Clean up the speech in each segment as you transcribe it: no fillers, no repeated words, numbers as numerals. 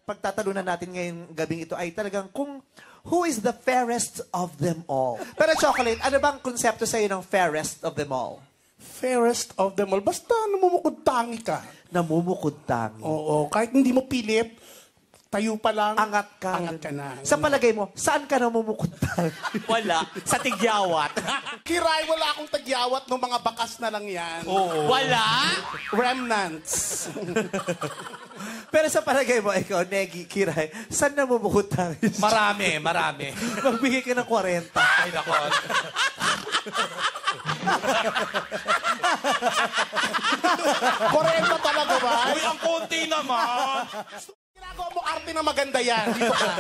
pagtatalunan natin ngayong gabing ito ay talagang who is the fairest of them all? Pero Chocolate, ano bang konsepto sa'yo ng fairest of them all? Fairest of them all. Basta namumukod-tangi ka. Namumukod-tangi. Oo, kahit hindi mo pilit, tayo pa lang, Angat ka. Angat ka na. Sa palagay mo, saan ka namumukod-tangi? Wala. Sa tigyawat. Kiray, wala akong tagyawat ng mga bakas na lang yan. Oo. Wala? Remnants. Pero sa palagay mo, ikaw, Negi, Kiray, saan namumukod-tangi? Marami. Magbigay ka ng 40. Ay, nako. Korento talaga ba? Uy, ang konti naman. Ginagawa mo arte na maganda yan. Dito ka.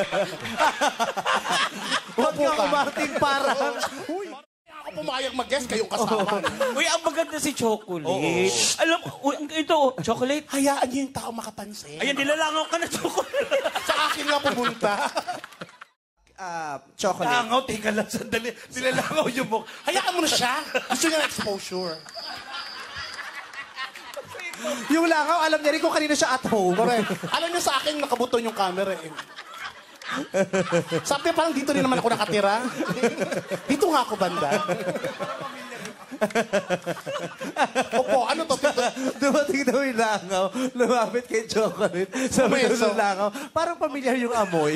Huwag kang umarting parang... Uy, ako pumayag mag-guess, kayong kasama. Uy, ang maganda si Chocolate. Alam, ito, Chocolate. Hayaan niyo yung tao makapansin. Ayan, nilalangaw ka na, Chocolate. Sa akin nga pumunta. Chocolate. Langaw, tingnan lang sandali. Nilalangaw yung mukha. Hayaan mo na siya. Gusto niya ng exposure. Yung langaw, alam niya rin kung kanino siya at home. Correct. Alam niyo sa akin, nakabuton yung camera eh. Sabi parang dito rin naman ako nakatira. Dito nga ako banda. Opo, ano to? Dumating daw yung langaw, lumapit kay Chocolate. Sabi daw ng langaw, parang pamilyar yung amoy.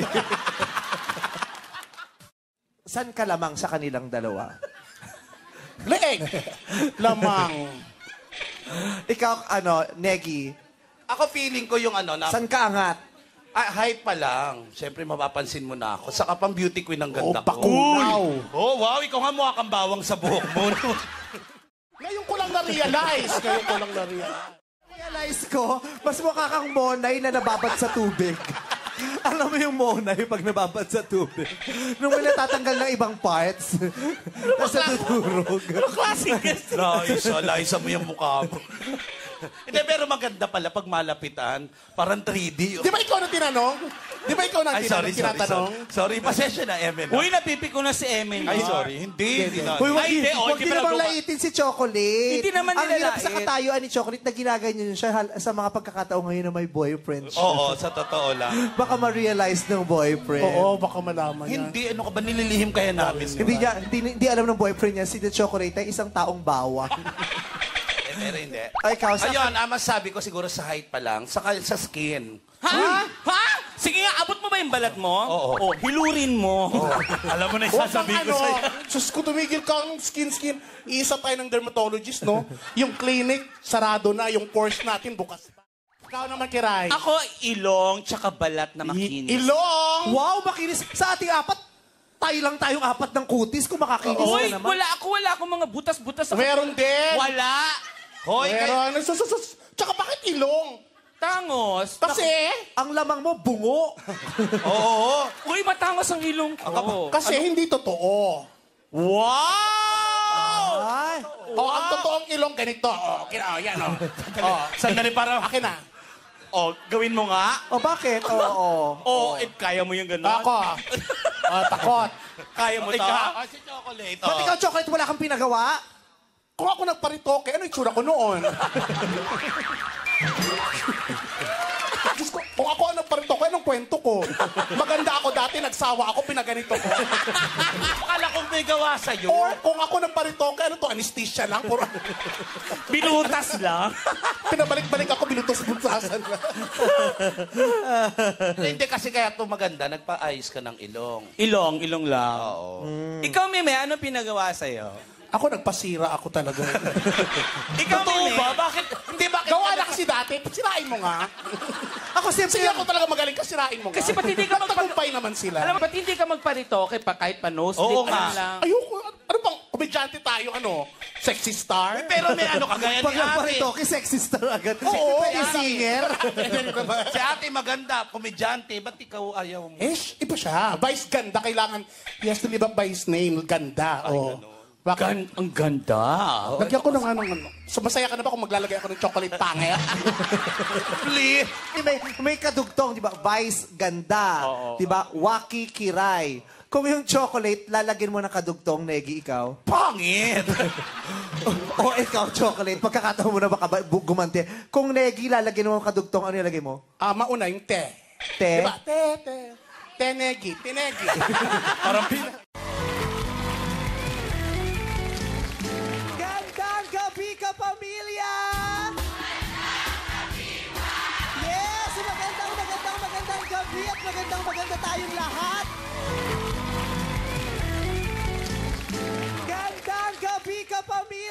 San ka lamang sa kanilang dalawa? Leeg. Lamang. Ikaw, Negi, Ako feeling ko yung na... san ka angat? Hype pa lang. Siyempre, mapapansin mo na ako. Saka pang beauty queen ang ganda ko. Bakunaw. Oh, wow. Ikaw nga mukha kang bawang sa buhok mo. Ngayon ko lang na-realize. Realize ko, mas mukha kang monay na nababad sa tubig. Alam mo yung monay pag nababad sa tubig. Nung may natatanggal ng ibang parts, tapos natutulog. Classic guest. Laisa mo yung mukha mo. Hindi, pero maganda pala pag malapitan. Parang 3D. Di ba ikaw na tinanong? Ay, sorry. Sorry, pasensya na, Emin. Uy, napipiko na si Emin. Ay, sorry. Hindi na. Uy, wag Ay, hindi. wag Hindi din pala namang guma- laitin si Chocolate. Hindi naman Ang nila hirap sa lait. katayuan ni Chocolate na ginaganyan siya sa mga pagkakataong ngayon na may boyfriend siya. Oo, sa totoo lang. Baka ma-realize ng boyfriend. Oo, baka malaman yan. Hindi, ano ka ba, nililihim kaya namin? Hindi alam ng boyfriend niya, si The Chocolate ay isang taong bawang. Pero hindi. Ay, ikaw, sa... Ayun, masabi ko siguro sa height pa lang, saka sa skin. Ha? Sige nga, abot mo ba yung balat mo? Oo. Hilurin mo. Alam mo na yung Huwag sasabihin kang ko sa'yo. Sus, kung tumigil ka ng skin. Iisa tayo ng dermatologist, no? Yung clinic, sarado na. Yung course natin, bukas pa. Ikaw naman, Kiray. Ako, ilong, tsaka balat na makinis. Ilong! Wow, makinis. Sa ating apat, tayo lang tayong apat ng kutis kung makakinis Uy, na naman. wala akong mga butas-butas. Meron din. Wala. Hoy, Meron. Tsaka bakit ilong? Tangos. Kasi, Ang lamang mo, bungo. Oo. Uy, matangos ang ilong ko. kasi hindi totoo. Wow! Ay. Ang totoong ilong ganito. Yan, Sandali para... Akin na. Gawin mo nga. O bakit? Oo. Kaya mo yung gano'n? Ako. Takot. Kaya mo to? Si Chocolate. Ba't ikaw, Chocolate, wala kang pinagawa? Kung ako nagparitoke, ano itsura ko noon? Diyos ko, kung ako ang nagparitoke, anong kwento ko? Maganda ako dati, nagsawa ako, pinaganito ko. Akala kong may gawa sa'yo. Or kung ako nagparitoke, ano to, anesthesia lang? Puro, Binutas lang. pinabalik-balik ako, binutos-butasan lang. Hindi kasi kaya ito maganda, nagpa-ayos ka ng ilong. Ilong lang. Oo. Ikaw, Meme, ano pinagawa sa'yo? Ako, nagpasira ako talaga. Ikaw, Meme. Bakit? Hindi, bakit? Gawa na kasi dati, sirain mo nga. Ako siyempre, Sige ako talaga magaling, kasi sirain mo nga. Kasi pati hindi ka Magtagumpay naman sila. Alam mo, ba't hindi ka magparitoke pa kahit pa nose Oo dip? nga. Lang. Ayoko, ano bang, komedyante tayo, sexy star? Pero may kagaya pag ni ate. nagparitoke, sexy star agad. Oo, Pwede ate. singer. Si ate maganda, komedyante. Ba't ikaw ayaw mo? Iba siya. Vice ganda, kailangan, he has to live up by his name, ganda. Bakit? Ang ganda. Lagyan ko ng So, masaya ka na ba kung maglalagay ako ng chocolate pangit? Please. May kadugtong, di ba? Vice, ganda. Di ba? Waki, kiray. Kung yung chocolate, lalagyan mo ng kadugtong, Negi, ikaw. Pangit. O ikaw, chocolate, pagkakataon mo na baka gumanti. Kung Negi, lalagyan mo ng kadugtong, ano ilagay mo? Mauna yung te. Te? Diba? Tenegi. Parang Gandang gabi ka, pamilya! Yes! Magandang gabi at maganda tayong lahat! Gandang gabi ka, pamilya!